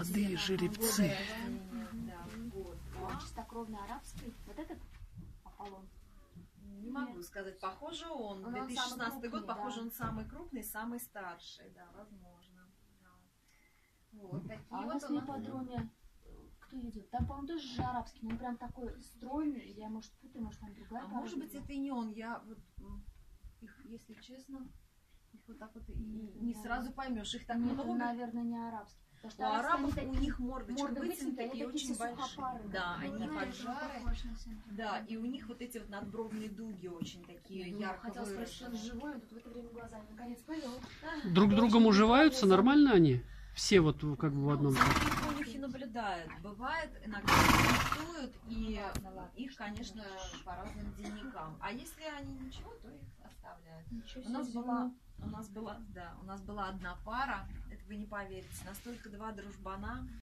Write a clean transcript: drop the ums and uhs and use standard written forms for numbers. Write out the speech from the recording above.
молодые жеребцы. Чистокровный арабский. Вот этот Аполлон. Не могу сказать, похоже он. Он 2016 крупный, год, да. похоже, он самый крупный, самый старший, да, возможно. Да. Вот такие А у вот нас на ипподроме кто идет? Там, по-моему, тоже же арабский, но он прям такой стройный, или я, может, путаю, может, там другая А порода может быть, была. это и не он. Я вот их, если честно, их вот так вот и не сразу поймешь. Их так Нет, много. он, наверное, не арабский. Потому что У арабов арабские, у они них мордочки морды вытянутые вытянутые, и они очень такие все большие. сухопарые. Да, Ну, они знаешь, поджары. Да, и у них вот эти вот надбровные дуги очень такие ярко Хотела спросить, он выраженные. живой, он тут в это время глазами наконец повел. Друг другом уживаются? Нормально они? Все вот как бы в одном. Никто у них не наблюдает. Бывает, иногда конфликтуют, и их, конечно, по разным дневникам. А если они ничего, то их оставляют. У нас была одна пара, это вы не поверите, настолько два дружбана.